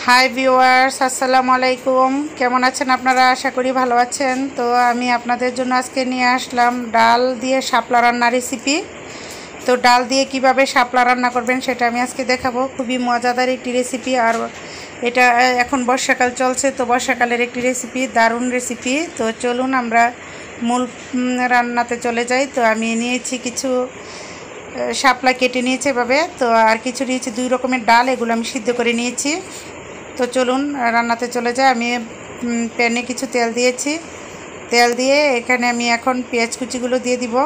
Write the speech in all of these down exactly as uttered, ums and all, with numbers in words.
Hi viewers, আসসালামু আলাইকুম। কেমন আছেন আপনারা? আশা করি ভালো আছেন। তো আমি আপনাদের জন্য আজকে নিয়ে আসলাম ডাল দিয়ে শাপলা রান্না রেসিপি। তো ডাল দিয়ে কিভাবে শাপলা রান্না করবেন সেটা আমি আজকে দেখাবো। খুবই মজাদার একটি রেসিপি, আর এটা এখন বর্ষাকাল চলছে, তো বর্ষাকালের একটি রেসিপি, দারুণ রেসিপি। তো চলুন আমরা মূল রান্নাতে চলে যাই। তো আমি নিয়েছি কিছু শাপলা কেটে নিয়েছি এভাবে, তো আর কিছু নিয়েছি দুই রকমের ডাল, এগুলো আমি সিদ্ধ করে নিয়েছি। তো চলুন রান্নাতে চলে যাই। আমি প্যানে কিছু তেল দিয়েছি, তেল দিয়ে এখানে আমি এখন পেঁয়াজ কুচিগুলো দিয়ে দিব।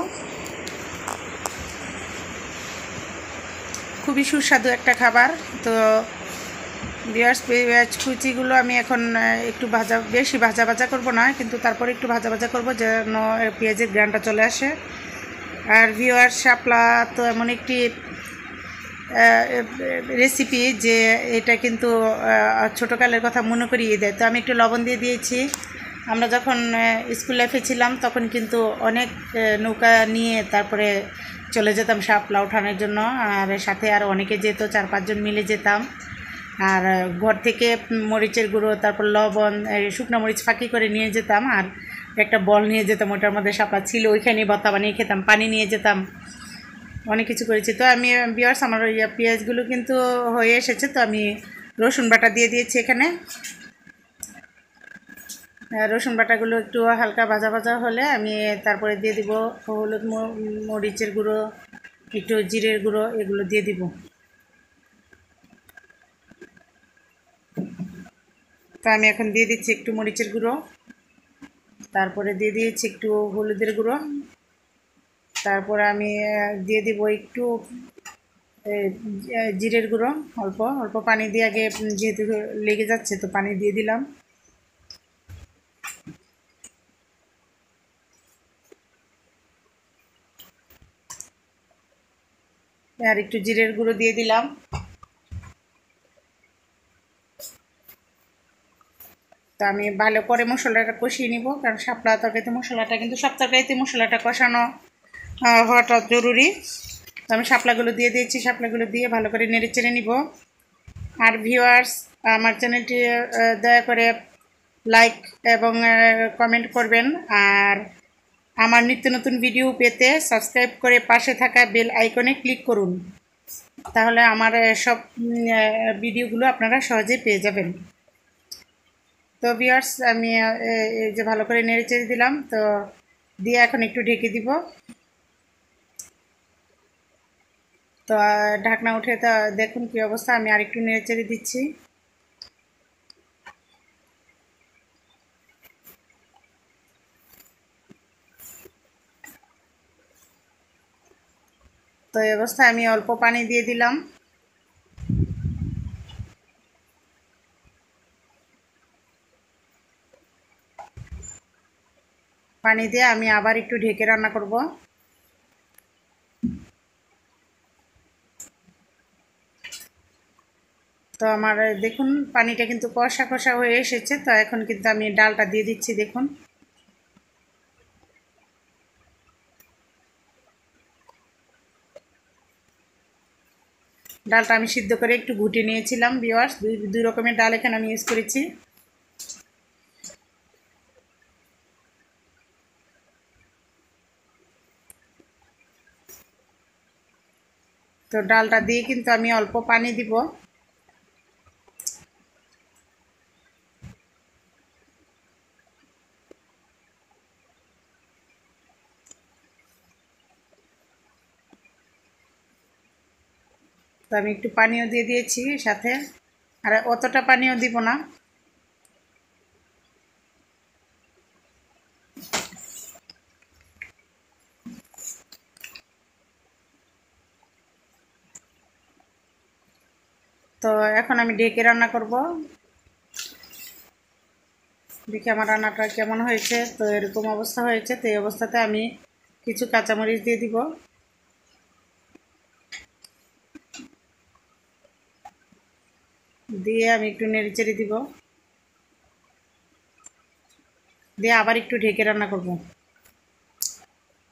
খুবই সুস্বাদু একটা খাবার। তো পেঁয়াজ পেঁয়াজ কুচিগুলো আমি এখন একটু ভাজা, বেশি ভাজা ভাজা করব না, কিন্তু তারপরে একটু ভাজা ভাজা করব যেন পেঁয়াজের গ্রানটা চলে আসে। আর ভিউয়ার্স, শাপলা তো এমন একটি রেসিপি যে এটা কিন্তু ছোটোকালের কথা মনে করিয়ে দেয়। তো আমি একটু লবণ দিয়ে দিয়েছি। আমরা যখন স্কুল লাইফে ছিলাম তখন কিন্তু অনেক নৌকা নিয়ে তারপরে চলে যেতাম শাপলা ওঠানোর জন্য, আর সাথে আর অনেকে যেত, চার পাঁচজন মিলে যেতাম। আর ঘর থেকে মরিচের গুঁড়ো, তারপর লবণ, শুকনো মরিচ ফাঁকি করে নিয়ে যেতাম, আর একটা বল নিয়ে যেতাম, ওটার মধ্যে শাপলা ছিল, ওইখানেই ভর্তা বানিয়ে খেতাম, পানি নিয়ে যেতাম, অনেক কিছু করেছি। তো আমি ভিউয়ার্স, আমার ওই পেঁয়াজগুলো কিন্তু হয়ে এসেছে। তো আমি রসুন বাটা দিয়ে দিয়েছি এখানে। রসুন বাটাগুলো একটু হালকা ভাজা ভাজা হলে আমি তারপরে দিয়ে দিব হলুদ, মরিচের গুঁড়ো, একটু জিরের গুঁড়ো, এগুলো দিয়ে দিব। তো আমি এখন দিয়ে দিচ্ছি একটু মরিচের গুঁড়ো, তারপরে দিয়ে দিয়েছি একটু হলুদের গুঁড়ো, তারপরে আমি দিয়ে দিব একটু জিরের গুঁড়ো, অল্প অল্প পানি দিয়ে, আগে যেহেতু লেগে যাচ্ছে তো পানি দিয়ে দিলাম। আর একটু জিরের গুঁড়ো দিয়ে দিলাম। তো আমি ভালো করে মশলাটা কষিয়ে নিব, কারণ শাপলা তরকারিতে মশলাটা কিন্তু সব তরকারিতে মশলাটা কষানো হওয়াটা জরুরি। তো আমি শাপলাগুলো দিয়ে দিয়েছি, শাপলাগুলো দিয়ে ভালো করে নেড়ে চেড়ে নিব। আর ভিউয়ার্স, আমার চ্যানেলটি দয়া করে লাইক এবং কমেন্ট করবেন, আর আমার নিত্য নতুন ভিডিও পেতে সাবস্ক্রাইব করে পাশে থাকা বেল আইকনে ক্লিক করুন, তাহলে আমার সব ভিডিওগুলো আপনারা সহজেই পেয়ে যাবেন। তো ভিউয়ার্স, আমি এই যে ভালো করে নেড়ে চেড়ে দিলাম, তো দিয়ে এখন একটু ঢেকে দিব। তো ঢাকনা উঠে তো দেখুন কি অবস্থা, আমি আরেকটু নেড়ে চেড়ে দিচ্ছি। তো এই অবস্থায় আমি অল্প পানি দিয়ে দিলাম। পানি দিয়ে আমি আবার একটু ঢেকে রান্না করব। তো আমার দেখুন পানিটা কিন্তু কষা কষা হয়ে এসেছে। তো এখন কিন্তু আমি ডালটা দিয়ে দিচ্ছি। দেখুন, ডালটা আমি সিদ্ধ করে একটু ঘুটে নিয়েছিলাম ভিউয়ার্স। দুই দুই রকমের ডাল এখানে আমি ইউজ করেছি। তো ডালটা দিয়ে কিন্তু আমি অল্প পানি দিব। তো আমি একটু পানিও দিয়ে দিয়েছি সাথে, আর অতটা পানিও দিব না। তো এখন আমি ঢেকে রান্না করব। দেখি আমার রান্নাটা কেমন হয়েছে। তো এরকম অবস্থা হয়েছে। তো এই অবস্থাতে আমি কিছু কাঁচামরিচ দিয়ে দিব। দিয়ে আমি একটু নেড়ে চেড়ে দিব, দিয়ে আবার একটু ঢেকে রান্না করব।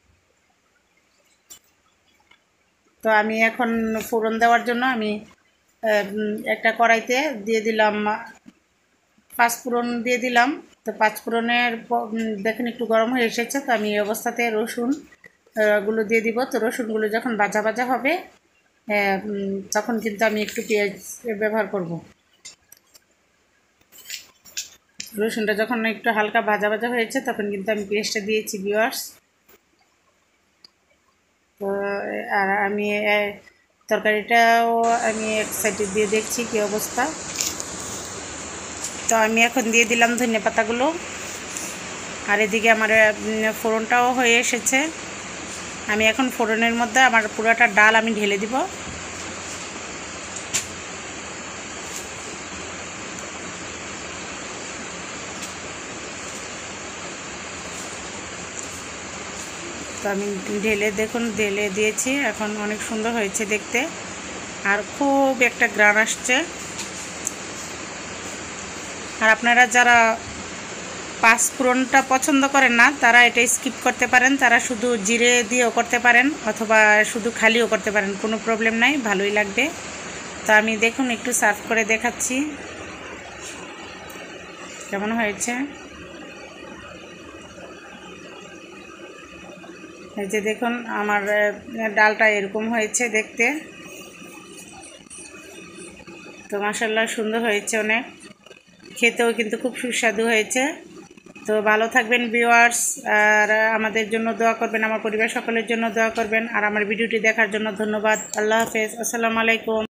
তো আমি এখন ফোড়ন দেওয়ার জন্য আমি একটা কড়াইতে দিয়ে দিলাম পাঁচফোড়ন দিয়ে দিলাম। তো পাঁচফোড়নের দেখেন একটু গরম হয়ে এসেছে, তো আমি এই অবস্থাতে রসুন গুলো দিয়ে দিব। তো রসুনগুলো যখন ভাজা ভাজা হবে তখন কিন্তু আমি একটু পেঁয়াজ ব্যবহার করব। রসুনটা যখন একটু হালকা ভাজা ভাজা হয়েছে তখন কিন্তু আমি পেঁয়াজটা দিয়েছি ভিউয়ার্স। তো আর আমি তরকারিটাও আমি এক সাইডে দিয়ে দেখছি কী অবস্থা। তো আমি এখন দিয়ে দিলাম ধনিয়া পাতাগুলো, আর এদিকে আমার ফোড়নটাও হয়ে এসেছে। আমি এখন ফোড়নের মধ্যে আমার পুরোটা ডাল আমি ঢেলে দিব। তো আমি ঢেলে দেখুন ঢেলে দিয়েছি, এখন অনেক সুন্দর হয়েছে দেখতে, আর খুব একটা গ্রান আসছে। আর আপনারা যারা পাঁচফোড়নটা পছন্দ করেন না তারা এটা স্কিপ করতে পারেন, তারা শুধু জিরে দিয়েও করতে পারেন অথবা শুধু খালিও করতে পারেন, কোনো প্রবলেম নাই, ভালোই লাগবে। তো আমি দেখুন একটু সার্ভ করে দেখাচ্ছি কেমন হয়েছে। এই যে দেখুন আমার ডালটা এরকম হয়েছে দেখতে। তো মাশাআল্লাহ সুন্দর হয়েছে অনেক, খেতেও কিন্তু খুব সুস্বাদু হয়েছে। তো ভালো থাকবেন ভিউয়ার্স, আর আমাদের জন্য দোয়া করবেন, আমার পরিবার সকলের জন্য দোয়া করবেন, আর আমার ভিডিওটি দেখার জন্য ধন্যবাদ। আল্লাহ হাফেজ, আসসালামু আলাইকুম।